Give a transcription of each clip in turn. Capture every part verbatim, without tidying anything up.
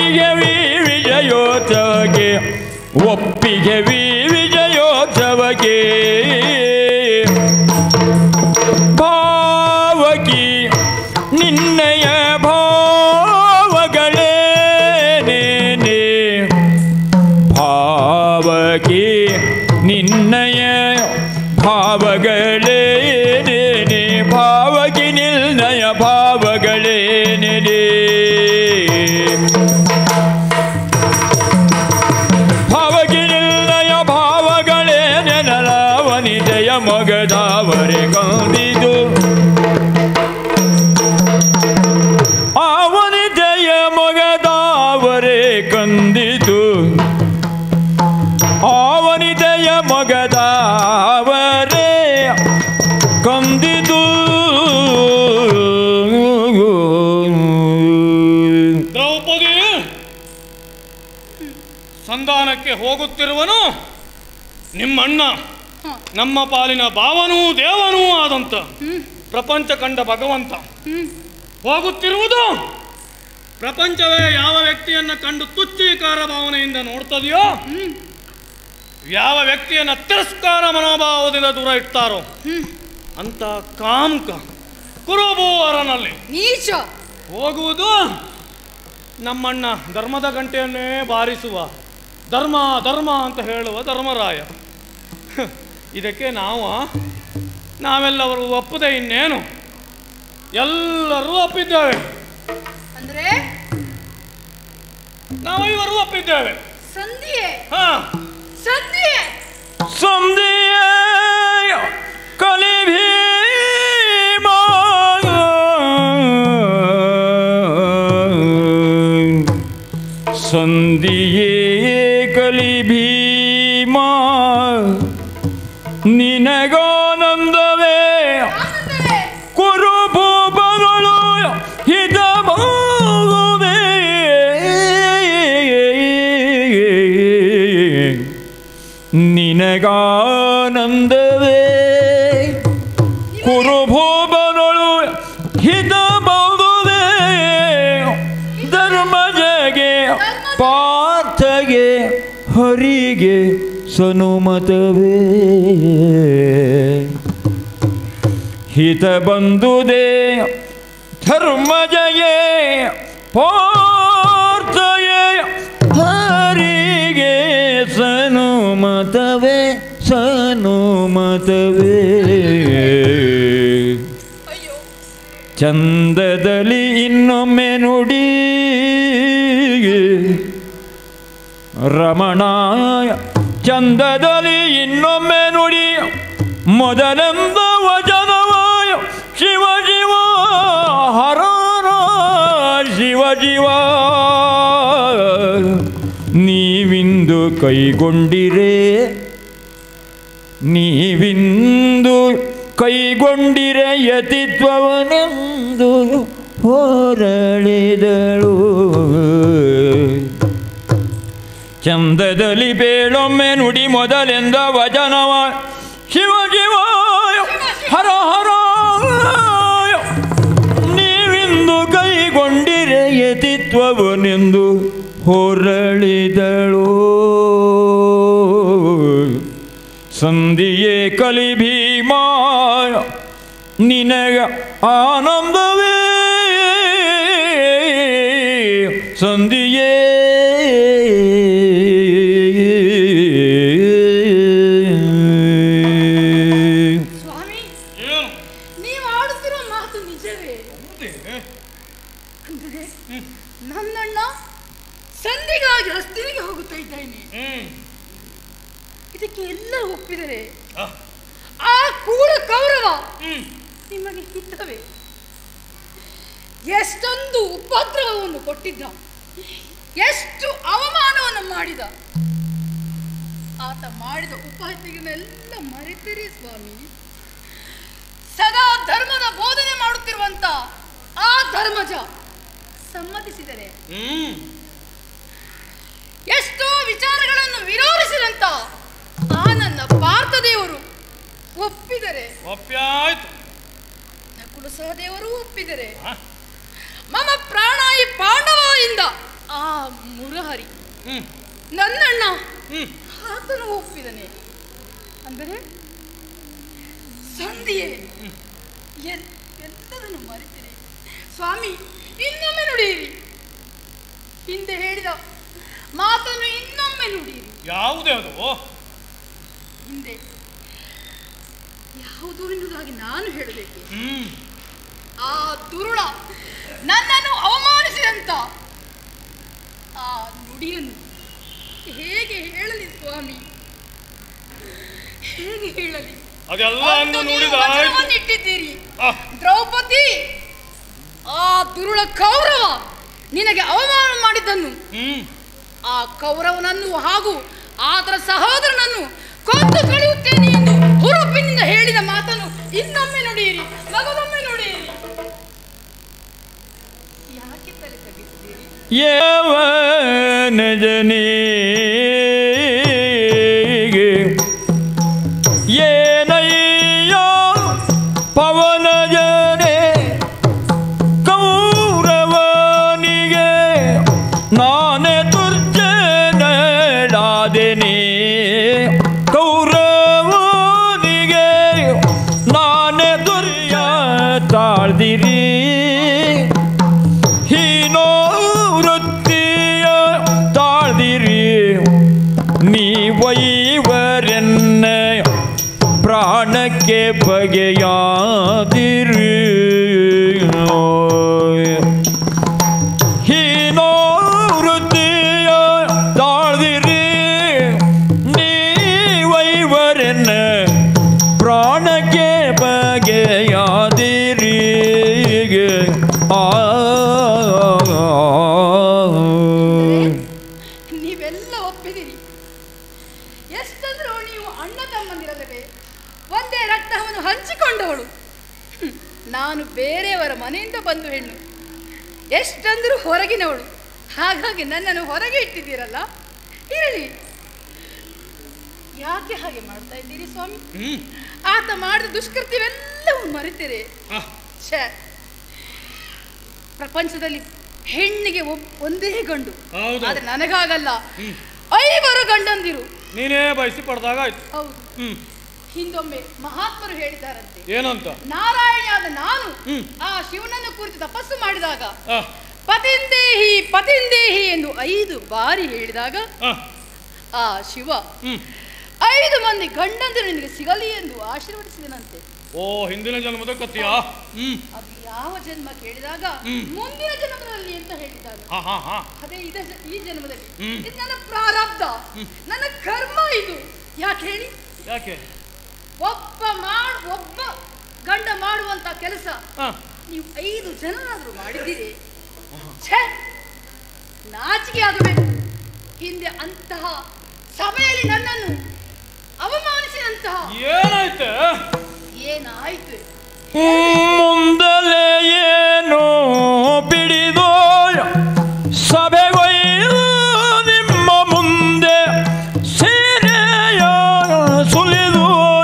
ಒಪ್ಪಿಗೆ ವಿ ವಿಜಯೋತ್ಸವಕ್ಕೆ ಒಪ್ಪಿಗೆ ವಿ ವಿಜಯೋತ್ಸವಕ್ಕೆ ಭಾವಕಿ ನಿನ್ನಯ ಭಾವಗಳೇನೇನೆ ಭಾವಕಿ ನಿನ್ನಯ ಭಾವಗಳೇನೇನೆ ಭಾವಕಿ ನಿನ್ನಯ ಭಾವಗಳೇನೇನೆ ಭಾವಕಿ ನಿನ್ನಯ ಭಾವಗಳೇನೆ ವನಿತೆಯ ಮೊಗದಾವರೆ ಕಂದಿದು ಆ ವನಿತೆಯ ಮೊಗದಾವರೆ ಕಂದಿತು ಆ ವನಿತೆಯ ಮೊಗದಾವರೆ ಕಂದಿತು ದ್ರೌಪದಿ ಸಂಧಾನಕ್ಕೆ ಹೋಗುತ್ತಿರುವನು ನಿಮ್ಮಣ್ಣ ನಮ್ಮ ಪಾಲಿನ ಭಾವನೂ ದೇವನೂ ಆದಂತ ಪ್ರಪಂಚ ಕಂಡ ಭಗವಂತ ಹೋಗುತ್ತಿರುವುದು ಪ್ರಪಂಚವೇ ಯಾವ ವ್ಯಕ್ತಿಯನ್ನ ಕಂಡು ತುಚ್ಛೀಕಾರ ಭಾವನೆಯಿಂದ ನೋಡ್ತದೆಯೋ ಯಾವ ವ್ಯಕ್ತಿಯನ್ನ ತಿರಸ್ಕಾರ ಮನೋಭಾವದಿಂದ ದೂರ ಇಡ್ತಾರೋ ಅಂತ ಕಾಮಕ ಕುರುಬೂವರನಲ್ಲಿ ನೀಚ ಹೋಗುವುದು ನಮ್ಮಣ್ಣ ಧರ್ಮದ ಗಂಟೆಯನ್ನೇ ಬಾರಿಸುವ ಧರ್ಮ ಧರ್ಮ ಅಂತ ಹೇಳುವ ಧರ್ಮರಾಯ. ಇದಕ್ಕೆ ನಾವು ನಾವೆಲ್ಲವರು ಒಪ್ಪದೆ ಇನ್ನೇನು ಎಲ್ಲರೂ ಒಪ್ಪಿದ್ದೇವೆ ಅಂದ್ರೆ ನಾವಿವರು ಒಪ್ಪಿದ್ದೇವೆ. ಸಂಧಿಯೇ ಹಾ ಸಂಧಿಯೇ ಸಂಧಿಯೇ ಕಲಿಭೀಮ ಸಂಧಿಯೇ ಕಲಿಭೀಮ ನಿನಗಾನಂದವೇ ಕುರುಭೂಪಗಳು ಹಿತಭಾವವೇ ನಿನಗಾನಂದವೇ ಕುರುಭೂಪಗಳು ಹಿತಭಾವವೇ ಧರ್ಮಜಗೆ ಪಾರ್ಥಗೆ ಹರಿಗೆ ಸನುಮತವೇ ಹಿತ ಬಂದುದೇ ಧರ್ಮಜಯೇ ಪಾರ್ಥಯೇ ಹರಿಗೆ ಸನುಮತವೇ ಸನುಮತವೇ ಚಂದದಲ್ಲಿ ಇನ್ನೊಮ್ಮೆ ನುಡಿ ರಮಣಾಯ ಚಂದದಲ್ಲಿ ಇನ್ನೊಮ್ಮೆ ನುಡಿ ಮೊದಲೆಂದ ವಚನವಾಯ ಶಿವ ಶಿವ ಹರ ಶಿವ ಶಿವ ನೀವಿಂದು ಕೈಗೊಂಡಿರೆ ನೀವಿಂದು ಕೈಗೊಂಡಿರೆ ಯತಿತ್ವವನೆಂದು ಹೊರಳಿದಳು ಚಂದದಲ್ಲಿ ಬೇಳೊಮ್ಮೆ ನುಡಿ ಮೊದಲೆಂದ ವಚನವ ಶಿವ ಶಿವ ಹರ ಹರ ನೀವಿಂದು ಕೈಗೊಂಡಿರೆ ಯತಿತ್ವವನೆಂದು ಹೊರಳಿದಳು ಸಂಧಿಯೇ ಕಲಿಭೀಮ ನಿನಗ ಆನಂದವೇ ಸಂಧಿಯೇ ಸ್ವಾಮಿ ನೀವು ಆಡುತ್ತಿರೋ ಮಾತು ನಿಜವೇ ಅಂದರೆ ನನ್ನಣ್ಣ ಸಂಧಿಗಾಗಿ ಹಸ್ತಿನಿಗೆ ಹೋಗುತ್ತಾ ಇದ್ದೇನೆ ಇದಕ್ಕೆ ಎಲ್ಲ ಒಪ್ಪಿದರೆ ಆ ಕೂಡ ಕೌರವ ನಿಮಗೆ ಹಿತವೇ ಎಷ್ಟೊಂದು ಉಪದ್ರವವನ್ನು ಕೊಟ್ಟಿದ್ದ ಎಷ್ಟು ಅವಮಾನವನ್ನು ಮಾಡಿದ ಆತ ಮಾಡಿದ ಉಪಹತ್ಯೆಗಳನ್ನೆಲ್ಲ ಮರೆತಿರಿ ಸ್ವಾಮಿ ಸದಾ ಧರ್ಮದ ಬೋಧನೆ ಮಾಡುತ್ತಿರುವಂತ ಆ ಧರ್ಮಜ ಸಮ್ಮತಿಸಿದರೆ ಎಷ್ಟೋ ವಿಚಾರಗಳನ್ನು ವಿರೋಧಿಸಿದಂತ ಆ ನನ್ನ ಪಾರ್ಥ ದೇವರು ಒಪ್ಪಿದರೆ ಒಪ್ಪಾಯ್ತು ನಕುಲ ಸಹದೇವರು ಒಪ್ಪಿದರೆ ಮಮ ಪ್ರಾಣಾಯಿ ಪಾಂಡವ ಇಂದ ಆ ಮುರಹರಿ ಹ್ಮ್ ನನ್ನಣ್ಣ ಹ್ಮ್ ಆತನು ಒಪ್ಪಿದನೆ ಅಂದರೆ ಸಂಧಿಯೇ ಎಲ್- ಎಲ್ಲದನ್ನು ಮರೆತಿರಿ ಸ್ವಾಮಿ. ಇನ್ನೊಮ್ಮೆ ನುಡಿಯಿರಿ, ಹಿಂದೆ ಹೇಳಿದ ಮಾತನ್ನು ಇನ್ನೊಮ್ಮೆ ನುಡಿಯಿರಿ. ಯಾವುದೇ ಅದು? ಹಿಂದೆ ಯಾವುದು ಎನ್ನುವುದಾಗಿ ನಾನು ಹೇಳಬೇಕು. ಹ್ಮ್ ಆ ದುರುಳ ನನ್ನನ್ನು ಅವಮಾನಿಸಿದಂತ ಆ ನುಡಿಯನ್ನು ಹೇಗೆ ಹೇಳಲಿ ಸ್ವಾಮಿ, ಹೇಗೆ ಹೇಳಲಿ? ಅದೆಲ್ಲ ಅಂದು ನೀವು ನೋಡಿದ ವಚನವನ್ನು ಇಟ್ಟಿದ್ದೀರಿ. ಆ. ದ್ರೌಪದಿ, ಆ ದುರುಳ ಕೌರವ ನಿನಗೆ ಅವಮಾನ ಮಾಡಿದ್ದನ್ನು, ಹ್ಮ್ ಆ ಕೌರವನನ್ನು ಹಾಗೂ ಆತನ ಸಹೋದರನನ್ನು ಕೊಂದು ಕಳೆಯುತ್ತೇನೆ ಎಂದು ಹುರುಪಿನಿಂದ ಹೇಳಿದ ಮಾತನ್ನು ಇನ್ನೊಮ್ಮೆ ನುಡಿಯಿರಿ, ಮಗದೊಮ್ಮೆ ನುಡಿಯಿರಿ. ಯಾಕೆ ತಲೆ ತಗ್ಗಿಸಿದ್ದೀರಿ? ಯವನ ಜನಿಗೆ ಏನಯ್ಯ ಪವನ ಜನೆ ಕೌರವನಿಗೆ ನಾನೇ ದುರ್ಜನಳಾದೆನೆ, ಕೌರವನಿಗೆ ನಾನೇ ದುರ್ಯ ತಾಳ್ದಿರಿ, ಹೀನೋ ವೃತ್ತಿಯ ತಾಳ್ದಿರಿ, ನೀವೈವರೆನ್ನ ಪ್ರಾಣಕ್ಕೆ ಬಗೆಯಾದಿರಿ, ಹೀನೋ ವೃತ್ತಿಯ ತಾಳ್ದಿರಿ, ನೀವೈವರೆನ್ನ ಪ್ರಾಣಕ್ಕೆ ಬಗೆಯಾದಿರಿ. ಆ ನೀವೆಲ್ಲ ಒಪ್ಪಿದಿರಿ. ಎಷ್ಟಂದ್ರೂ ನೀವು ಅಣ್ಣ ತಮ್ಮಂದಿರಲ್ಲವೇ, ಒಂದೇ ರಕ್ತವನ್ನು ಹಂಚಿಕೊಂಡವಳು. ಹ್ಮ್. ನಾನು ಬೇರೆಯವರ ಮನೆಯಿಂದ ಬಂದು ಹೆಣ್ಣು, ಎಷ್ಟಂದ್ರೂ ಹೊರಗಿನವಳು. ಹಾಗಾಗಿ ನನ್ನನ್ನು ಹೊರಗೆ ಇಟ್ಟಿದ್ದೀರಲ್ಲ, ಇರಲಿ. ಯಾಕೆ ಹಾಗೆ ಮಾಡ್ತಾ ಇದ್ದೀರಿ ಸ್ವಾಮಿ? ಹ್ಮ್ ಆತ ಮಾಡಿದ ದುಷ್ಕೃತ್ಯವೆಲ್ಲವೂ ಮರೆತಿರೆ. ಆ. ಛೇ, ಪ್ರಪಂಚದಲ್ಲಿ ಹೆಣ್ಣಿಗೆ ಒಬ್ ಒಂದೇ ಗಂಡು, ಹೌದು. ಆದ್ರೆ ನನಗಾಗಲ್ಲ, ಹ್ಮ್. ಐವರು ಗಂಡಂದಿರು. ನೀನೇ ಬಯಸಿ ಪಡೆದಾಗ ಆಯ್ತು. ಹೌದು. ಹ್ಮ್ ಹಿಂದೊಮ್ಮೆ ಮಹಾತ್ಮರು ಹೇಳಿದ್ದಾರಂತೆ, ಏನಂತ? ನಾರಾಯಣಿಯಾದ ನಾನು ಹ್ಮ್. ಆ ಶಿವನನ್ನು ಕುರಿತು ತಪಸ್ಸು ಮಾಡಿದಾಗ ಆ, ಪತಿಂದೇಹಿ ಪತಿಂದೇಹಿ ಎಂದು ಐದು ಬಾರಿ ಹೇಳಿದಾಗ ಆ, ಆ ಶಿವ ಹ್ಮ್ ಐದು ಮಂದಿ ಗಂಡಂದಿರು ನಿನಗೆ ಸಿಗಲಿ ಎಂದು ಆಶೀರ್ವದಿಸಿದನಂತೆ. ಓ, ಹಿಂದಿನ ಜನ್ಮದ ಕಥೆಯಾ? ಹ್ಮ್ ಅದು ಯಾವ ಜನ್ಮ ಕೇಳಿದಾಗ ಹ್ಮ್. ಮುಂದಿನ ಜನ್ಮದಲ್ಲಿ ಅಂತ ಹೇಳಿದ್ದಾನೆ. ಹಾ ಹಾ ಹಾ ಅದೇ ಇದ ಈ ಜನ್ಮದಲ್ಲಿ ಹ್ಮ್. ಇದು ನನ್ನ ಪ್ರಾರಬ್ಧ, ನನ್ನ ಕರ್ಮ ಇದು. ಯಾಕೆ ಹೇಳಿ? ಯಾಕೆ? ಒಬ್ಬ ಮಾಡ್ ಒಬ್ಬ ಗಂಡ ಮಾಡುವಂತ ಕೆಲಸ ಹಾ ನೀವು ಐದು ಜನರಾದ್ರೂ ಮಾಡಿದ್ದೀರಿ. ಛೇ, ನಾಚಿಕೆ ಆಗಬೇಕು. ಹಿಂದೆ ಅಂತಹ ಸಭೆಯಲ್ಲಿ ನನ್ನನ್ನು ಅವಮಾನಿಸಿದಂತಹ ಏನಾಯ್ತು? ಏನಾಯ್ತು? ಮುಂದಲೇ ಏನು ಬಿಡಿದೋ ಸಭೆಗೊಯ್ದು ನಿಮ್ಮ ಮುಂದೆ ಸೀರೆಯ ಸುಲಿದು,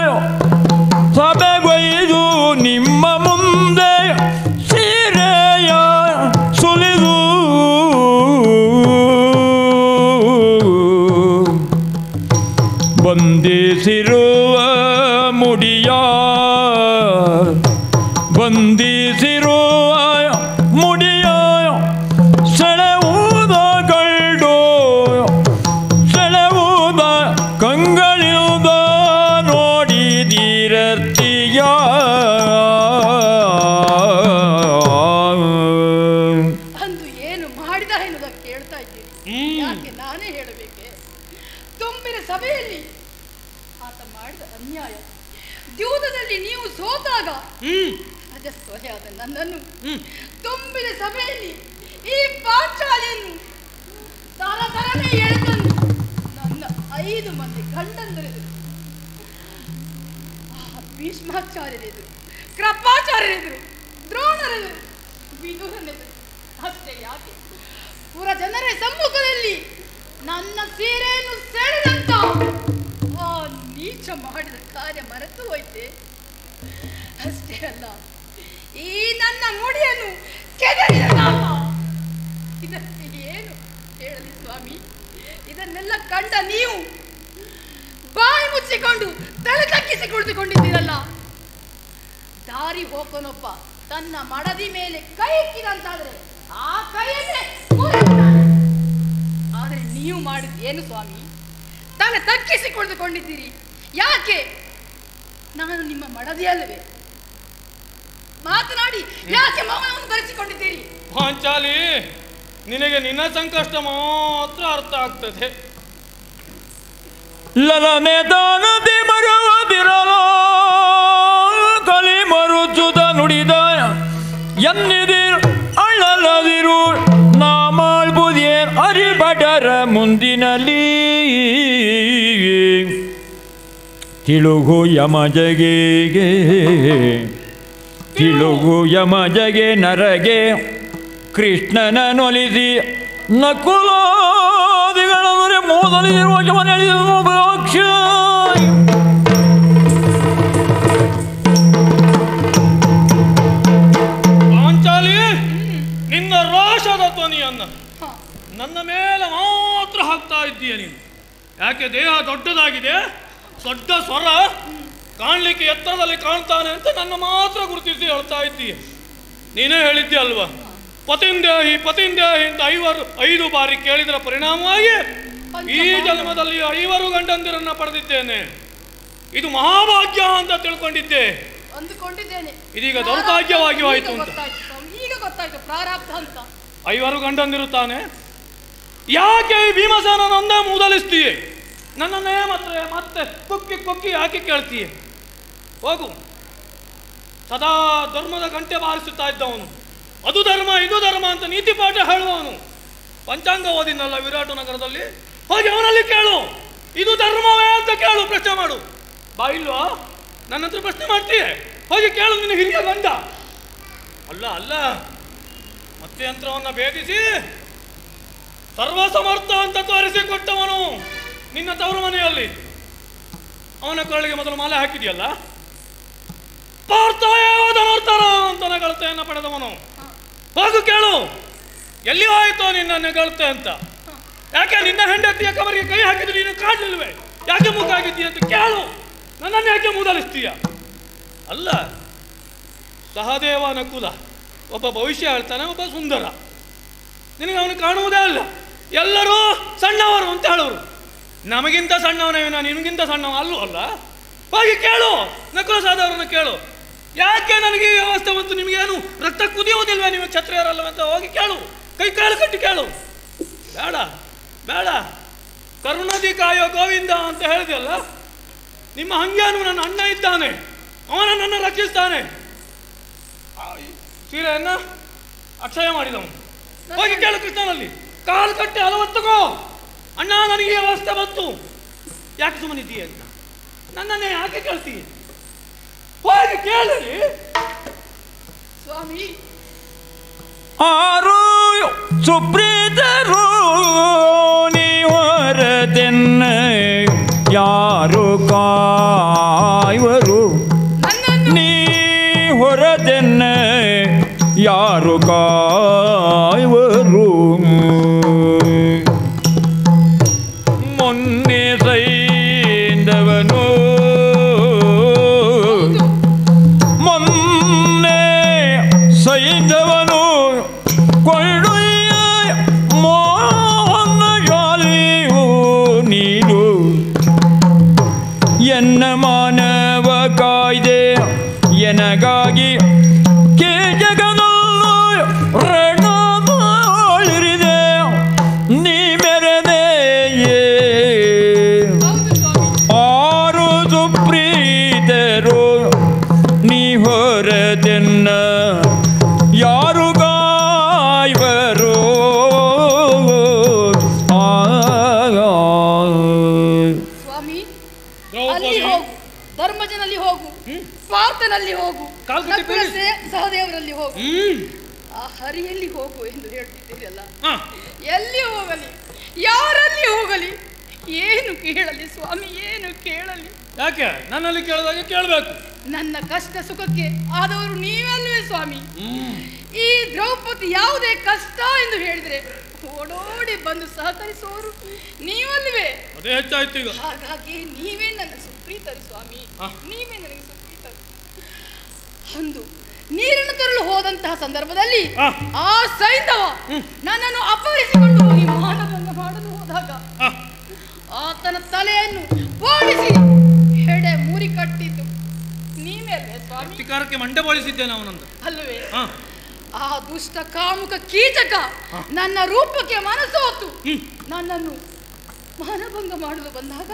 ಸಭೆಗೊಯ್ದು ನಿಮ್ಮ ಮುಂದೆ ಸೀರೆಯ ಸುಲಿದು, ಬಂಧಿಸಿರುವ ಮುಡಿಯ ಬಂಧಿಸಿರುವ ಮುಡಿಯ ಸೆಳೆವುದ ಗಲ್ಡು ಸೆಳೆವುದ ಕಂಗಳಿಯುವುದ ನೋಡಿದಿರತಿಯ. ಅಂದು ಏನು ಮಾಡಿದ ಎನ್ನುವುದನ್ನು ಕೇಳ್ತಾ ಇದ್ದೀರಿ. ಹ್ಮ್. ಯಾಕೆ ನಾನೇ ಹೇಳಬೇಕೆ? ತುಂಬಿನ ಸಭೆಯಲ್ಲಿ ಆತ ಮಾಡಿದ ಅನ್ಯಾಯ, ದ್ಯೂತದಲ್ಲಿ ನೀವು ಸೋತಾಗ ಹ್ಮ್ ರಜಸ್ವಲೆಯಾದ ನನ್ನನ್ನು ಹ್ಮ್ ತುಂಬಿನ ಸಭೆಯಲ್ಲಿ ಈ ಪಾಂಚಾಲಿಯನ್ನು ತರ ತರನೇ ಎಳೆದನ್ನು ನನ್ನ ಐದು ಮಂದಿ ಗಂಡಂದರೆದುರು, ಭೀಷ್ಮಾಚಾರ್ಯರೆದುರು, ಕೃಪಾಚಾರ್ಯರೆದುರು, ದ್ರೋಣರೆದುರು, ವಿದುರನೆದುರು, ಅಷ್ಟೇ ಯಾಕೆ ಪುರ ಜನರ ಸಮ್ಮುಖದಲ್ಲಿ ನನ್ನ ಸೀರೆಯನ್ನು ಸೆಳೆದಂತ ಆ ನೀಚ ಮಾಡಿದ ಕಾರ್ಯ ಮರೆತು ಹೋಯ್ತೆ. ಅಷ್ಟೇ ಅಲ್ಲ, ಈ ನನ್ನ ಮುಡಿಯನ್ನು ಕೆದರಿದ ನಾಮ, ಇದಕ್ಕೆ ಏನು ಹೇಳಲಿ? ಇದನ್ನೆಲ್ಲ ಕಂಡ ನೀವು ಬಾಯಿ ಮುಚ್ಚಿಕೊಂಡು ತಲೆ ತಗ್ಗಿಸಿ ಕುಳಿತುಕೊಂಡಿದ್ದೀರಲ್ಲ. ದಾರಿ ಹೋಗೋನೊಬ್ಬ ತನ್ನ ಮಡದಿ ಮೇಲೆ ಕೈ ಇಕ್ಕಿದಂತಾದ್ರೆ ಆ ಕೈಯನ್ನೇ ಮುರಿಯುತ್ತಾನೆ. ಆದರೆ ನೀವು ಮಾಡಿದ ಏನು ಸ್ವಾಮಿ? ತಲೆ ತಗ್ಗಿಸಿ ಕುಳಿತುಕೊಂಡಿದ್ದೀರಿ. ಯಾಕೆ? ನಾನು ನಿಮ್ಮ ಮಡದಿ ಅಲ್ಲವೇ? ಮಾತನಾಡಿ ಯಾಕೆ ಮೌನವನ್ನು ಧರಿಸಿಕೊಂಡಿದ್ದೀರಿ? ಪಾಂಚಾಲಿ, ನಿನಗೆ ನಿನ್ನ ಸಂಕಷ್ಟ ಮಾತ್ರ ಅರ್ಥ ಆಗ್ತದೆ. ಲಲನೆ ದಾನದಿ ಮರುವುದಿರಲ ಕಲಿ ಮರುಚುದ ನುಡಿದ ಎನ್ನಿದಿರು ಅಳ್ಳಲದಿರು ನಾ ಮಾಡ್ಬುದೇನ್ ಅರಿಬಡರ ಮುಂದಿನಲ್ಲಿ ತಿಳುಗು ಯಮಜಗೆಗೆ ತಿಳುಗು ಯಮಜಗೆ ನರಗೆ ಕೃಷ್ಣನ ನೊಲಿಸಿ ನಕುಲಾದಿಗಳವರೆ ಮೋದಲಿರುವ ಅಕ್ಷ ಪಾಂಚಾಲಿ, ನಿನ್ನ ರೋಷದ ಧ್ವನಿಯನ್ನ ನನ್ನ ಮೇಲೆ ಮಾತ್ರ ಹಾಕ್ತಾ ಇದ್ದೀಯ ನೀನು. ಯಾಕೆ? ದೇಹ ದೊಡ್ಡದಾಗಿದೆ, ದೊಡ್ಡ ಸ್ವರ, ಕಾಣ್ಲಿಕ್ಕೆ ಎತ್ತರದಲ್ಲಿ ಕಾಣ್ತಾನೆ ಅಂತ ನನ್ನ ಮಾತ್ರ ಗುರುತಿಸಿ ಹೇಳ್ತಾ ಇದ್ದೀಯ. ನೀನೇ ಹೇಳಿದ್ದೆ ಅಲ್ವಾ, ಪತಿಂದೇಹಿ ಪತಿಂದೇಹಿ ಅಂತ ಐವರು ಐದು ಬಾರಿ ಕೇಳಿದರ ಪರಿಣಾಮವಾಗಿ ಈ ಜನ್ಮದಲ್ಲಿ ಐವರು ಗಂಡಂದಿರನ್ನ ಪಡೆದಿದ್ದೇನೆ. ಇದು ಮಹಾಭಾಗ್ಯ ಅಂತ ತಿಳ್ಕೊಂಡಿದ್ದೆ, ಅಂದುಕೊಂಡಿದ್ದೇನೆ. ಇದೀಗ ದೌರ್ಭಾಗ್ಯವಾಗಿ ಹೋಯಿತು ಅಂತ. ಈಗ ಗೊತ್ತಾಯ್ತು ಪ್ರಾರಬ್ಧ ಅಂತ. ಐವರು ಗಂಡಂದಿರುತ್ತಾನೆ. ಯಾಕೆ ಈ ಭೀಮಸೇನನೊಂದೇ ಮೂದಲಿಸ್ತೀಯೆ? ನನ್ನನ್ನೇ ಮತ್ತೆ ಮತ್ತೆ ಕೊಕ್ಕಿ ಕೊಕ್ಕಿ ಯಾಕೆ ಕೇಳ್ತೀಯೆ? ಹೋಗು. ಸದಾ ಧರ್ಮದ ಗಂಟೆ ಬಾರಿಸುತ್ತಾ ಇದ್ದವನು, ಅದು ಧರ್ಮ ಇದು ಧರ್ಮ ಅಂತ ನೀತಿ ಪಾಠ ಹೇಳುವವನು. ಪಂಚಾಂಗ ಓದಿನಲ್ಲ ವಿರಾಟ ನಗರದಲ್ಲಿ, ಹೋಗಿ ಅವನಲ್ಲಿ ಕೇಳು, ಇದು ಧರ್ಮವೇ ಅಂತ ಕೇಳು, ಪ್ರಶ್ನೆ ಮಾಡು. ಬಾ ಇಲ್ವಾ? ನನ್ನ ಹತ್ರ ಪ್ರಶ್ನೆ ಮಾಡ್ತೀಯೆ? ಹೋಗಿ ಕೇಳು ನಿನ್ನ ಹಿರಿಯ ಗಂಡ. ಅಲ್ಲ ಅಲ್ಲ, ಮತ್ತೆ ಯಂತ್ರವನ್ನು ಭೇದಿಸಿ ಸರ್ವಸಮರ್ಥ ಅಂತ ತೋರಿಸಿಕೊಟ್ಟವನು ನಿನ್ನ ತವರು ಮನೆಯಲ್ಲಿ. ಅವನ ಕೊರಳಿಗೆ ಮೊದಲು ಮಾಲೆ ಹಾಕಿದೆಯಲ್ಲ, ಪಾರ್ಥಾಯವಧನೋತ್ತರ ಅಂತ ನಗಳತೆಯನ್ನು ಪಡೆದವನು. ಹೋಗು ಕೇಳು, ಎಲ್ಲಿ ಹೋಯ್ತೋ ನಿನ್ನ ನೆಗಳತೆ ಅಂತ. ಯಾಕೆ ನಿನ್ನ ಹೆಂಡತಿಯ ಕಬರಿಗೆ ಕೈ ಹಾಕಿದ್ರೆ ನೀನು ಕಾಣಲಿಲ್ವೇ? ಯಾಕೆ ಮೂಗಾಗಿದ್ದೀಯ ಅಂತ ಕೇಳು. ನನ್ನನ್ನು ಯಾಕೆ ಮೂದಲಿಸ್ತೀಯ? ಅಲ್ಲ, ಸಹದೇವ ನಕುಲ ಒಬ್ಬ ಭವಿಷ್ಯ ಹೇಳ್ತಾನೆ, ಒಬ್ಬ ಸುಂದರ. ನಿನಗೆ ಅವನು ಕಾಣುವುದೇ ಅಲ್ಲ. ಎಲ್ಲರೂ ಸಣ್ಣವರು ಅಂತ ಹೇಳೋರು. ನಮಗಿಂತ ಸಣ್ಣವನೇನ, ನಿಮಗಿಂತ ಸಣ್ಣವ ಅಲ್ಲೂ ಅಲ್ಲ. ಹೋಗಿ ಕೇಳು, ನಕುಲ ಸಹದೇವರನ್ನು ಕೇಳು. ಯಾಕೆ ನನಗೆ ಈ ವ್ಯವಸ್ಥೆ ಬಂತು? ನಿಮಗೇನು ರಕ್ತ ಕುದಿಯುವುದಿಲ್ವೇ? ನೀವು ಕ್ಷತ್ರಿಯರಲ್ಲವ ಅಂತ ಹೋಗಿ ಕೇಳು, ಕೈ ಕಾಳು ಕಟ್ಟಿ ಕೇಳು. ಬೇಡ ಬೇಡ, ಕರುಣದಿ ಕಾಯೋ ಗೋವಿಂದ ಅಂತ ಹೇಳಿದೆಯಲ್ಲ, ನಿಮ್ಮ ಹಂಗ್ಯಾನು ನನ್ನ ಅಣ್ಣ ಇದ್ದಾನೆ, ಅವನ ನನ್ನ ರಕ್ಷಿಸ್ತಾನೆ. ಸೀರೆಯನ್ನ ಅಕ್ಷಯ ಮಾಡಿದವನು. ಹೋಗಿ ಕೇಳು ಕೃಷ್ಣನಲ್ಲಿ, ಕಾಲು ಕಟ್ಟಿ ಅಲವತ್ತಗೋ, ಅಣ್ಣ ನನಗೆ ಈ ಅವಸ್ಥೆ ಬಂತು, ಯಾಕೆ ಸುಮ್ಮನಿದ್ದೀಯ ಅಂತ. ನನ್ನನ್ನೇ ಯಾಕೆ ಕೇಳ್ತೀಯ? ಹೋಗಿ ಕೇಳಿ ಸ್ವಾಮಿ. ಆರು ಸುಪ್ರೀತರು ನೀವರದೆನ್ನ ಯಾರು ಕಾಯುವರು, ನೀ ಹೊರದೆನ್ನ ಯಾರು ಕಾಯುವರು. ಮೊನ್ನೆ ಸೈಂದವನು ಮೊನ್ನೆ ಸೈಂದವನು ಕೊಳ್ಳೊಯ್ಯ ಮೋಹನ ಜಾಲಿಯು ನೀನು ಎನ್ನ ಮಾನವ ಕಾಯ್ದೆ ಎನಗಾಗಿ ಕೆ ಜಗದಲ್ಲೂ ರಣದೊಳಿರಿದೆ ನೀ ಮೆರೆದೆಯೇ. ಆರು ಸುಪ್ರೀತರು ನೀ ಹೊರದೆನ್ನ ಯಾರು ಗಾಯುವರು. ಸ್ವಾಮಿ, ಅಲ್ಲಿ ಹೋಗು, ಧರ್ಮಜನಲ್ಲಿ ಹೋಗು, ಪಾರ್ಥನಲ್ಲಿ ಹೋಗು, ನಕುಲ ಸಹದೇವರಲ್ಲಿ ಹೋಗು, ಆ ಹರಿಯಲ್ಲಿ ಹೋಗು ಎಂದು ಹೇಳ್ತಿದ್ದೀರಲ್ಲ. ಎಲ್ಲಿ ಹೋಗಲಿ, ಯಾರಲ್ಲಿ ಹೋಗಲಿ, ಏನು ಕೇಳಲಿ ಸ್ವಾಮಿ, ಏನು ಕೇಳಲಿ? ಯಾಕೆ ನನ್ನಲ್ಲಿ ಕೇಳಿದಾಗ ಕೇಳಬೇಕು? ನನ್ನ ಕಷ್ಟ ಸುಖಕ್ಕೆ ಆದವರು ನೀವಲ್ವೇ ಸ್ವಾಮಿ. ಈ ದ್ರೌಪದಿ ಯಾವುದೇ ಕಷ್ಟ ಎಂದು ಹೇಳಿದ್ರೆ ಓಡೋಡಿ ಬಂದು ಸಹಕರಿಸುವವರು ನೀವಲ್ವೇ? ಅದೇ ಹೆಚ್ಚಾಯ್ತು ಈಗ. ಹಾಗಾಗಿ ನೀವೇ ನನ್ನ ಸುಪ್ರೀತರು ಸ್ವಾಮಿ, ನೀವೇ ನನಗೆ ಸುಪ್ರೀತರು. ಅಂದು ನೀರನ್ನು ತರಲು ಹೋದಂತಹ ಸಂದರ್ಭದಲ್ಲಿ ಆ ಸೈಂಧವ ನನ್ನನ್ನು ಅಪಹರಿಸಿಕೊಂಡು ಹೋಗಿ ಮಾನಭಂಗ ಮಾಡಲು ಹೋದಾಗ ಆತನ ತಲೆಯನ್ನು ಬೋಳಿಸಿ ಹೆಡೆ ಮೂರಿ ಕಟ್ಟಿದ್ದು ನೀವೇ ಅಲ್ವೇ ಸ್ವಾಮಿ? ಪ್ರತಿಕಾರಕ್ಕೆ ಮಂಡೆ ಬೋಳಿಸಿದ್ದೇನೆ ಅವನಂದು ಅಲ್ವೇ? ಆ ದುಷ್ಟ ಕಾಮುಕ ಕೀಚಕ ನನ್ನ ರೂಪಕ್ಕೆ ಮನಸ್ಸು ಹೊತ್ತು ನನ್ನನ್ನು ಮಾನಭಂಗ ಮಾಡಲು ಬಂದಾಗ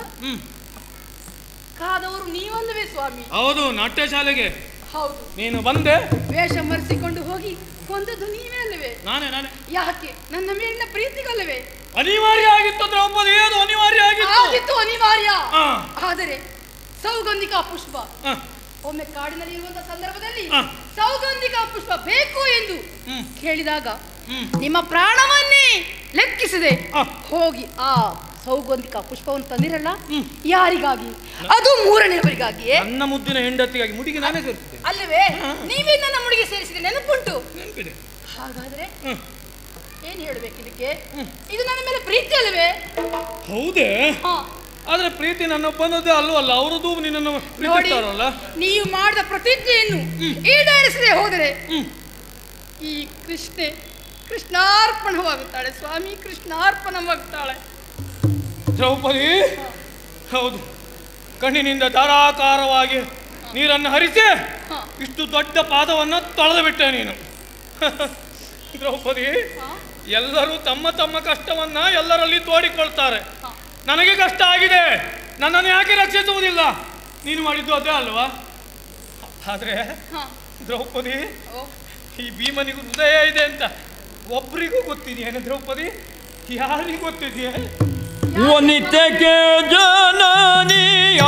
ಕಾದವರು ನೀವಲ್ಲವೇ ಸ್ವಾಮಿ? ಹೌದು, ನಾಟ್ಯ ಶಾಲೆಗೆ ಹೌದು ನೀನು ಬಂದೆ. ವೇಷ ಮರೆಸಿಕೊಂಡು ಹೋಗಿ ಕೊಂದದ್ದು ನೀವೇ ಅಲ್ಲವೇ? ನಾನೇ ನಾನೇ. ಯಾಕೆ? ನನ್ನ ಮೇಲಿನ ಪ್ರೀತಿಗಲ್ಲವೇ? ಅನಿವಾರ್ಯ ಆಗಿತ್ತು ದ್ರೌಪದಿ, ಅದು ಅನಿವಾರ್ಯ ಆಗಿತ್ತು. ಆಗಿತ್ತು ಅನಿವಾರ್ಯ. ಆದರೆ ಸೌಗಂಧಿಕಾ ಪುಷ್ಪ ಒಮ್ಮೆ ಕಾಡಿನಲ್ಲಿ ಇರುವಂತಹ ಸಂದರ್ಭದಲ್ಲಿ ಸೌಗಂಧಿಕಾ ಪುಷ್ಪ ಬೇಕು ಎಂದು ಕೇಳಿದಾಗ ನಿಮ್ಮ ಪ್ರಾಣವನ್ನೇ ಲೆಕ್ಕಿಸದೆ ಹೋಗಿ ಆ ಸೌಗಂಧಿಕಾ ಪುಷ್ಪವನ್ನು ತಂದಿರಲ್ಲ, ಯಾರಿಗಾಗಿ? ಅದು ಮೂರನೆಯವರಿಗಾಗಿಯೇ, ನನ್ನ ಮುದ್ದಿನ ಹೆಂಡತಿಗಾಗಿ. ಮುಡಿಗೆ ನಾನೇ ಸೇರಿಸಿದೆ ಅಲ್ಲವೇ? ನೀವೇ ನನ್ನ ಮುಡಿಗೆ ಸೇರಿಸಿದೆ, ನೆನಪುಂಟು? ನೆನಪಿದೆ. ಹಾಗಾದ್ರೆ ಏನ್ ಹೇಳ್ಬೇಕು ಇದಕ್ಕೆ? ಇದು ನನ್ನ ಮೇಲೆ ಪ್ರೀತಿ ಅಲ್ಲವೇ? ಹೌದೇ? ಆದ್ರೆ ಪ್ರೀತಿ ನನ್ನ ಒಪ್ಪಂದದ್ದೇ ಅಲ್ವಲ್ಲ, ಅವರದು ನಿನ್ನನ್ನು ಪ್ರೀತಿಸ್ತಾರಲ್ಲ. ನೀವು ಮಾಡಿದ ಪ್ರತಿಜ್ಞೆಯನ್ನು ಈಡೇರಿಸದೆ ಹೋದರೆ ಈ ಕೃಷ್ಣೆ ಕೃಷ್ಣಾರ್ಪಣವಾಗುತ್ತಾಳೆ ಸ್ವಾಮಿ, ಕೃಷ್ಣಾರ್ಪಣವಾಗುತ್ತಾಳೆ. ದ್ರೌಪದಿ, ಹೌದು, ಕಣ್ಣಿನಿಂದ ಧಾರಾಕಾರವಾಗಿ ನೀರನ್ನು ಹರಿಸಿ ಇಷ್ಟು ದೊಡ್ಡ ಪಾದವನ್ನು ತೊಳೆದು ಬಿಟ್ಟೆ ನೀನು. ದ್ರೌಪದಿ, ಎಲ್ಲರೂ ತಮ್ಮ ತಮ್ಮ ಕಷ್ಟವನ್ನ ಎಲ್ಲರಲ್ಲಿ ತೋಡಿಕೊಳ್ತಾರೆ. ನನಗೆ ಕಷ್ಟ ಆಗಿದೆ, ನನ್ನನ್ನು ಯಾಕೆ ರಕ್ಷಿಸುವುದಿಲ್ಲ? ನೀನು ಮಾಡಿದ್ದು ಅದೇ ಅಲ್ವಾ? ಆದ್ರೆ ದ್ರೌಪದಿ, ಈ ಭೀಮನಿಗೂ ಹೃದಯ ಇದೆ ಅಂತ ಒಬ್ರಿಗೂ ಗೊತ್ತಿದೆಯೇನೆ ದ್ರೌಪದಿ? ಯಾರಿಗೂ ಗೊತ್ತಿದೆಯೇ? ವನಿತೆಗೆ ಜನನಿಯ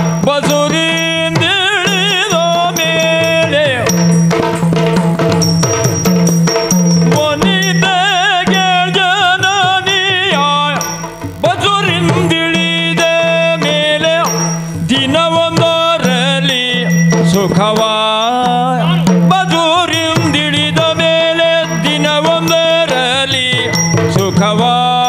ಬಸುರಿಂದಿಳಿದ ಮೇಲೆ ವನಿತೆಗೆ ಜನನಿಯ ಬಸುರಿಂದಿಳಿದ ಮೇಲೆ ದಿನವೊಂದರಲ್ಲಿ ಸುಖವ ಬಸುರಿಂದಿಳಿದ ಮೇಲೆ ದಿನವೊಂದರಲ್ಲಿ ಸುಖವ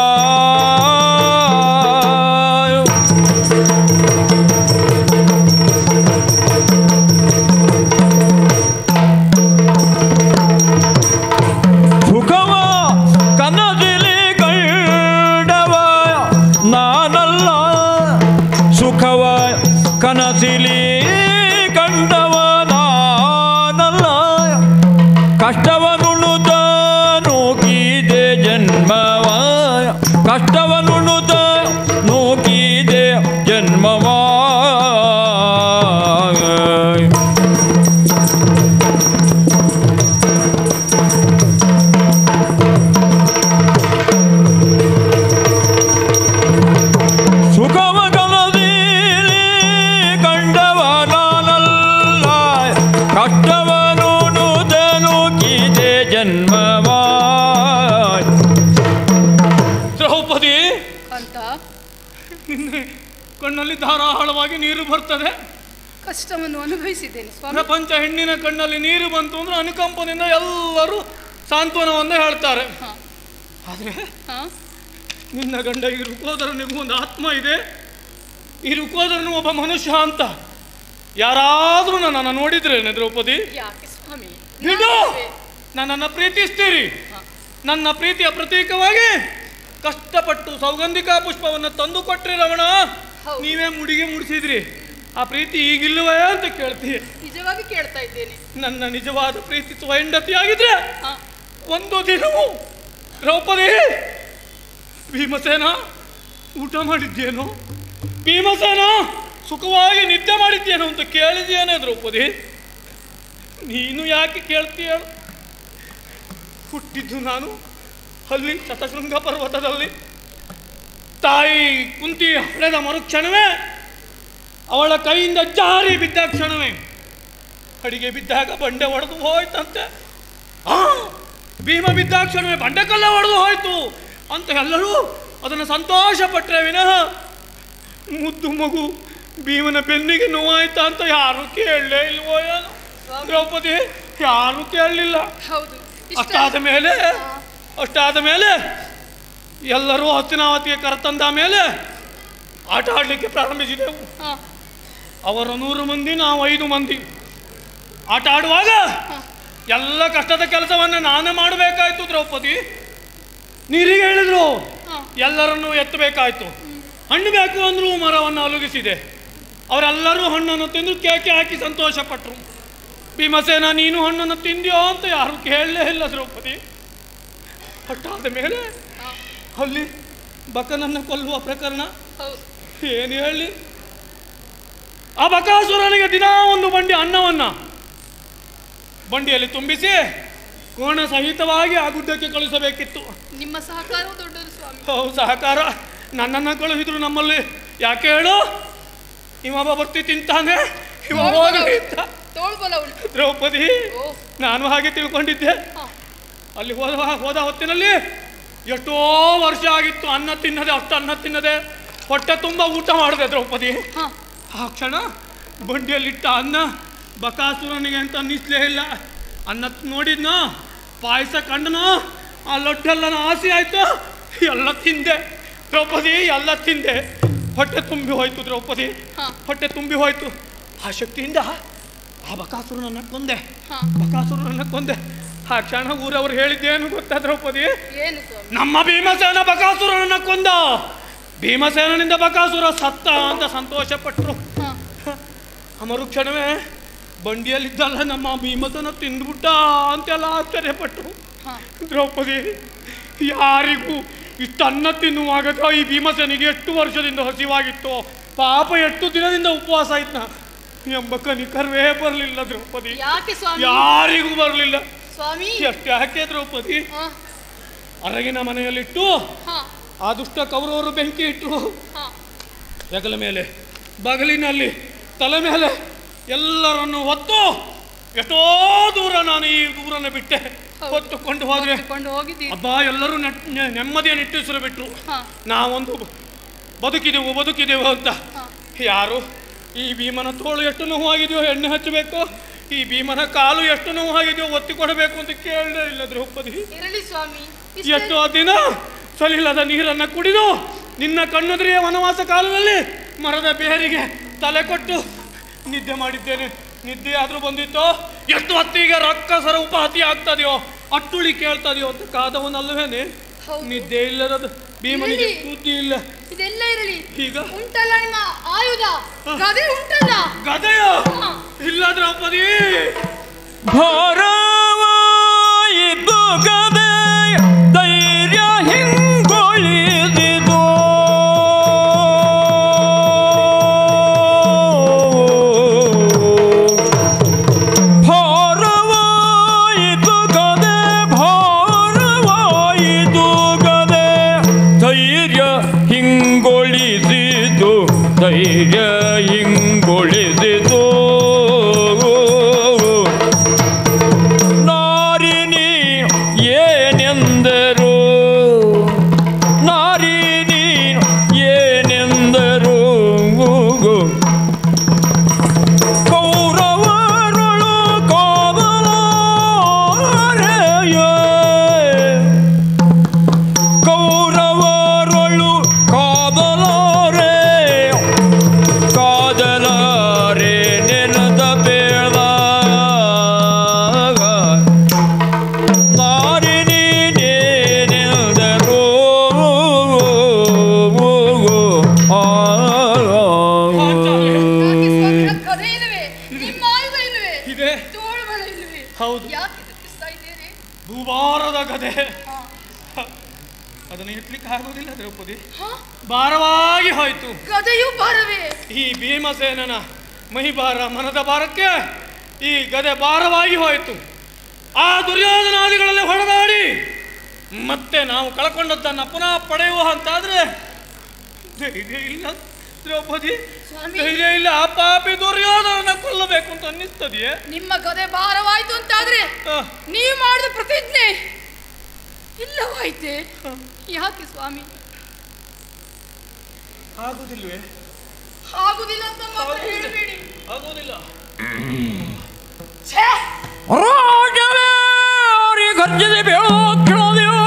ಕನಸಿಲಿ ಕಂಡವ ನಾನಲ್ಲ, ಕಷ್ಟವನುಳುತ ನೂಕಿದೆ ಜನ್ಮವ, ಕಷ್ಟವನುಳುತ ನೂಕಿದೆ ಜನ್ಮವ. ದ್ರೌಪದಿ, ಕಣ್ಣಲ್ಲಿ ಧಾರಾಳವಾಗಿ ನೀರು ಬರ್ತದೆ. ಕಷ್ಟವನ್ನು ಅನುಭವಿಸಿದ್ದೇನೆ ಸ್ವಾಮಿ. ಪ್ರಪಂಚ ಹೆಣ್ಣಿನ ಕಣ್ಣಲ್ಲಿ ನೀರು ಬಂತು ಅಂದ್ರೆ ಅನುಕಂಪದಿಂದ ಎಲ್ಲರೂ ಸಾಂತ್ವನವನ್ನ ಹೇಳ್ತಾರೆ. ಆದ್ರೆ ನಿನ್ನ ಗಂಡ ಈ ರುಕೋದರನಿಗೂ ಒಂದು ಆತ್ಮ ಇದೆ. ಈ ರುಕೋದರನು ಒಬ್ಬ ಮನುಷ್ಯ ಅಂತ ಯಾರಾದ್ರೂ ನನ್ನನ್ನು ನೋಡಿದ್ರೇನೆ ದ್ರೌಪದಿ? ಯಾಕೆ ಸ್ವಾಮಿ? ನನ್ನನ್ನು ಪ್ರೀತಿಸ್ತೀರಿ. ನನ್ನ ಪ್ರೀತಿಯ ಪ್ರತೀಕವಾಗಿ ಕಷ್ಟಪಟ್ಟು ಸೌಗಂಧಿಕಾ ಪುಷ್ಪವನ್ನು ತಂದು ಕೊಟ್ರಿ ರಮಣ. ನೀವೇ ಮುಡಿಗೆ ಮುಡಿಸಿದ್ರಿ. ಆ ಪ್ರೀತಿ ಈಗಿಲ್ಲವೇ ಅಂತ ಕೇಳ್ತೀಯ? ನಿಜವಾಗಿ ಕೇಳ್ತಾ ಇದ್ದೇನೆ. ನನ್ನ ನಿಜವಾದ ಪ್ರೀತಿ ಹೆಂಡತಿಯಾಗಿದ್ರೆ ಒಂದು ದಿನವೂ ದ್ರೌಪದಿ, ಭೀಮಸೇನ ಊಟ ಮಾಡಿದ್ದೇನೋ, ಭೀಮಸೇನ ಸುಖವಾಗಿ ನಿದ್ದೆ ಮಾಡಿದ್ದೇನೋ ಅಂತ ಕೇಳಿದ್ದೇನೆ ದ್ರೌಪದಿ. ನೀನು ಯಾಕೆ ಕೇಳ್ತೀಯ? ಹುಟ್ಟಿದ್ದು ನಾನು ಅಲ್ಲಿ ಶತಶೃಂಗ ಪರ್ವತದಲ್ಲಿ. ತಾಯಿ ಕುಂತಿ ಹಳೆದ ಮರುಕ್ಷಣವೇ ಅವಳ ಕೈಯಿಂದ ಜಾರಿ ಬಿದ್ದ ಕ್ಷಣವೇ ಅಡಿಗೆ ಬಿದ್ದಾಗ ಬಂಡೆ ಒಡೆದು ಹೋಯ್ತಂತೆ. ಆ ಭೀಮ ಬಿದ್ದ ಕ್ಷಣವೇ ಬಂಡೆಕಲ್ಲ ಒಡೆದು ಹೋಯ್ತು ಅಂತ ಎಲ್ಲರೂ ಅದನ್ನು ಸಂತೋಷ ಪಟ್ಟರೆ ವಿನಃ ಮುದ್ದು ಮಗು ಭೀಮನ ಬೆನ್ನಿಗೆ ನೋವಾಯ್ತಾ ಅಂತ ಯಾರು ಕೇಳಲೇ ಇಲ್ವೋ ಏನೋ ದ್ರೌಪದಿ, ಯಾರು ಕೇಳಲಿಲ್ಲ. ಹೌದು. ಅಷ್ಟಾದ ಮೇಲೆ ಅಷ್ಟಾದ ಮೇಲೆ ಎಲ್ಲರೂ ಹಸ್ತಿನಾವತಿಗೆ ಕರೆತಂದ ಮೇಲೆ ಆಟ ಆಡಲಿಕ್ಕೆ ಪ್ರಾರಂಭಿಸಿದೆವು. ಅವರು ನೂರು ಮಂದಿ, ನಾವು ಐದು ಮಂದಿ. ಆಟ ಆಡುವಾಗ ಎಲ್ಲ ಕಷ್ಟದ ಕೆಲಸವನ್ನು ನಾನೇ ಮಾಡಬೇಕಾಯ್ತು. ದ್ರೌಪದಿ ನೀರಿಗೆ ಹೇಳಿದ್ರು, ಎಲ್ಲರನ್ನೂ ಎತ್ತಬೇಕಾಯ್ತು. ಹಣ್ಣು ಬೇಕು ಅಂದರೂ ಮರವನ್ನು ಅಲುಗಿಸಿದೆ. ಅವರೆಲ್ಲರೂ ಹಣ್ಣನ್ನು ತಿಂದು ಕೇಕೆ ಹಾಕಿ ಸಂತೋಷಪಟ್ಟರು. ಭೀಮಸೇನ ನೀನು ಹಣ್ಣನ್ನು ತಿಂದ್ಯೋ ಅಂತ ಯಾರು ಕೇಳಲೇ ಇಲ್ಲ ದ್ರೌಪದಿ. ಹಟ್ಟಾದ ಮೇಲೆ ಅಲ್ಲಿ ಬಕನನ್ನು ಕೊಲ್ಲುವ ಪ್ರಕರಣ ಏನು ಹೇಳಿ. ಆ ಬಕಾಸುರನಿಗೆ ದಿನಾ ಒಂದು ಬಂಡಿ ಅನ್ನವನ್ನ ಬಂಡಿಯಲ್ಲಿ ತುಂಬಿಸಿ ಕೋಣ ಸಹಿತವಾಗಿ ಆ ಗುಡ್ಡಕ್ಕೆ ಕಳಿಸಬೇಕಿತ್ತು. ನಿಮ್ಮ ಸಹಕಾರ ದೊಡ್ಡದು ಸ್ವಾಮಿ. ಹೌದು, ಸಹಕಾರ. ನನ್ನನ್ನು ಕಳುಹಿದ್ರು ನಮ್ಮಲ್ಲಿ. ಯಾಕೆ ಹೇಳು, ಇವ ಬರ್ತಿ ತಿಂತಾನೆ, ಇವ ಹೋಗಲಿ ಅಂತ. ದ್ರೌಪದಿ ನಾನು ಹಾಗೆ ತಿಳ್ಕೊಂಡಿದ್ದೆ. ಅಲ್ಲಿ ಹೋದ ಹೋದ ಹೊತ್ತಿನಲ್ಲಿ ಎಷ್ಟೋ ವರ್ಷ ಆಗಿತ್ತು ಅನ್ನ ತಿನ್ನದೆ, ಅಷ್ಟು ಅನ್ನ ತಿನ್ನದೆ ಹೊಟ್ಟೆ ತುಂಬ ಊಟ ಮಾಡಿದೆ ದ್ರೌಪದಿ. ಆ ಕ್ಷಣ ಬಂಡಿಯಲ್ಲಿಟ್ಟ ಅನ್ನ ಬಕಾಸುರನಿಗೆ ಅಂತ ಅನ್ನಿಸ್ಲೇ ಇಲ್ಲ. ಅನ್ನ ನೋಡಿದ್ನೋ, ಪಾಯಸ ಕಂಡನೋ, ಆ ಲಡ್ಡೆಲ್ಲ ಆಸೆ ಆಯ್ತು, ಎಲ್ಲ ತಿಂದೆ ದ್ರೌಪದಿ, ಎಲ್ಲ ತಿಂದೆ. ಹೊಟ್ಟೆ ತುಂಬಿ ಹೋಯ್ತು ದ್ರೌಪದಿ, ಹೊಟ್ಟೆ ತುಂಬಿ ಹೋಯ್ತು. ಆ ಶಕ್ತಿಯಿಂದ ಆ ಬಕಾಸುರನನ್ನ ಕೊಂದೆ, ಬಕಾಸುರನನ್ನ ಕೊಂದೆ. ಆ ಕ್ಷಣ ಊರವ್ರು ಹೇಳಿದ್ದೇನು ಗೊತ್ತಾ ದ್ರೌಪದಿ? ನಮ್ಮ ಭೀಮಸೇನ ಬಕಾಸುರನನ್ನ ಕೊಂದ, ಭೀಮಸೇನಿಂದ ಬಕಾಸುರ ಸತ್ತ ಅಂತ ಸಂತೋಷ ಪಟ್ರು. ಅಮರು ಕ್ಷಣವೇ ಬಂಡಿಯಲ್ಲಿದ್ದಲ್ಲ ನಮ್ಮ ಭೀಮಸೇನ ತಿಂದ್ಬಿಟ್ಟ ಅಂತೆಲ್ಲ ಆಶ್ಚರ್ಯಪಟ್ರು. ದ್ರೌಪದಿ ಯಾರಿಗೂ ಇಷ್ಟು ಅನ್ನ ತಿನ್ನುವಾಗ ಈ ಭೀಮಸೇನಿಗೆ ಎಷ್ಟು ವರ್ಷದಿಂದ ಹಸಿವಾಗಿತ್ತು, ಪಾಪ ಎಷ್ಟು ದಿನದಿಂದ ಉಪವಾಸ ಇದ್ನ ಎಂಬ ಕನಿಕರ್ವೇ ಬರಲಿಲ್ಲ ದ್ರೌಪದಿ. ಯಾರಿಗೂ ಬರಲಿಲ್ಲ. ಎಷ್ಟು ಯಾಕೆ ದ್ರೌಪದಿ? ಅರಗಿನ ಮನೆಯಲ್ಲಿಟ್ಟು ಆ ದುಷ್ಟ ಕೌರವರು ಬೆಂಕಿ ಇಟ್ಟರು. ಹೆಗಲ ಮೇಲೆ, ಬಗಲಿನಲ್ಲಿ, ತಲೆ ಮೇಲೆ ಎಲ್ಲರನ್ನು ಹೊತ್ತು ಎಷ್ಟೋ ದೂರ ನಾನು ಈ ದೂರನ್ನು ಬಿಟ್ಟೆ ಹೊತ್ತುಕೊಂಡು ಹೋದ್ರೆ ಅಬ್ಬಾ ಎಲ್ಲರೂ ನೆಮ್ಮದಿಯ ನಿಟ್ಟುಸಿರು ಬಿಟ್ರು. ನಾವೊಂದು ಬದುಕಿದೆವು ಬದುಕಿದೆವು ಅಂತ. ಯಾರು ಈ ಭೀಮನ ತೋಳು ಎಷ್ಟು ನೋವಾಗಿದೆಯೋ ಎಣ್ಣೆ ಹಚ್ಚಬೇಕು, ಈ ಭೀಮನ ಕಾಲು ಎಷ್ಟು ನೋವಾಗಿದೆಯೋ ಒತ್ತಿ ಕೊಡಬೇಕು ಅಂತ ಕೇಳಲೇ ಇಲ್ಲ ದ್ರೌಪದಿ. ಎಷ್ಟೋ ದಿನ ಸಲಿಲ್ಲದ ನೀರನ್ನು ಕುಡಿದು ನಿನ್ನ ಕಣ್ಣುದ್ರಿಯ ವನವಾಸ ಕಾಲದಲ್ಲಿ ಮರದ ಬೇರಿಗೆ ತಲೆ ಕೊಟ್ಟು ನಿದ್ದೆ ಮಾಡಿದ್ದೇನೆ. ನಿದ್ದೆ ಆದ್ರೂ ಬಂದಿತ್ತೋ, ಎಷ್ಟು ಹೊತ್ತಿಗೆ ರಕ್ಕಸರ ಉಪಹತಿ ಆಗ್ತದೆಯೋ, ಅಟ್ಟುಳಿ ಕೇಳ್ತದೆಯೋ ಅಂತ ಕಾದವನಲ್ಲವೇನೆ. ನಿದ್ದೆ ಇಲ್ಲದ ಭೀಮನಿಗೆ ಬುದ್ಧಿ ಇಲ್ಲ. ಇದೆಲ್ಲ ಇರಲಿ, ಈಗ ಉಂಟಲ್ಲ ನಿಮ್ಮ ಆಯುಧ ಗದೆ ಉಂಟಲ್ಲ? ಗದೆಯ ಇಲ್ಲ ದ್ರೌಪದಿ. ಭಾರವಾಯಿತು ಗದೆ ಧೈರ್ಯ ಹಿಂಗೊಳಿದಿದು. ಭಾರವಾಯಿತು ಗದೆ ಭಾರವಾಯಿತು ಗದೆ ಧೈರ್ಯ ಹಿಂಗೊಳಿಸಿತು, ಧೈರ್ಯ ಹಿಂಗೊಳಿಸಿತು. ನಾರಿನಿ ಏನೆಂದರು, ನಾರಿನಿ ಏನೆಂದರು. ಕೌರವರಳು ಕಾದಲಾರೆಯ, ಕೌರವರಳು ಕಾದಲಾರೆ, ಕಾದಲಾರೆ ನೆನದ ಬೇಡ. ನಾರಿನಿ ನೇನೆಂದರು. ಗದೆ ಇಲ್ಲವೇ? ನಿಮ್ಮ ಆಯುಧ ಇಲ್ಲವೇ? ಇದೆ. ತೋಳುಬಲ ಇಲ್ಲವೇ? ಹೌದು, ಯಾಕೆ ಎದುರಿಸ್ತಾ ಇದ್ದೀರಿ? ಭೂಭಾರದ ಗದೆ. ಅದನ್ನು ಎತ್ತಲಿಕ್ಕೆ ಆಗುವುದಿಲ್ಲ ದ್ರೌಪದಿ, ಭಾರವಾಗಿ ಹೋಯ್ತು. ಗದೆಯು ಭಾರವೇ? ಈ ಭೀಮಸೇನನ ಮಹಿಭಾರ ಮನದ ಭಾರಕ್ಕೆ ಈ ಗದೆ ಭಾರವಾಗಿ ಹೋಯಿತು. ಆ ದುರ್ಯೋಧನಾದಿಗಳಲ್ಲಿ ಹೊಡೆದಾಡಿ ಮತ್ತೆ ನಾವು ಕಳ್ಕೊಂಡದ್ದನ್ನು ಪುನಃ ಪಡೆಯುವ ಅಂತಾದ್ರೆ ಧೈರ್ಯ ಇಲ್ಲ ದ್ರೌಪದಿ, ಧೈರ್ಯ ಇಲ್ಲ. ಆ ಪಾಪಿ ದುರ್ಯೋಧನನ ಕೊಲ್ಲಬೇಕು ಅಂತ ಅನ್ನಿಸ್ತದೆಯೇ? ನಿಮ್ಮ ಗದೆ ಭಾರವಾಯ್ತು ಅಂತಾದ್ರೆ ನೀವು ಮಾಡಿದ ಪ್ರತಿಜ್ಞೆ ಇಲ್ಲವಾಯ್ತೆ. ಯಾಕೆ ಸ್ವಾಮಿ? ಆಗುದಿಲ್ವೇ? ಆಗುದಿಲ್ಲ ಅಂತ ಮಾತ್ರ ಹೇಳಬೇಡಿ. ಆಗುವುದಿಲ್ಲ. ರಾಜವೇ ಗರ್ಜದೆ ಬೇಡ ಕೇಳದೆಯೋ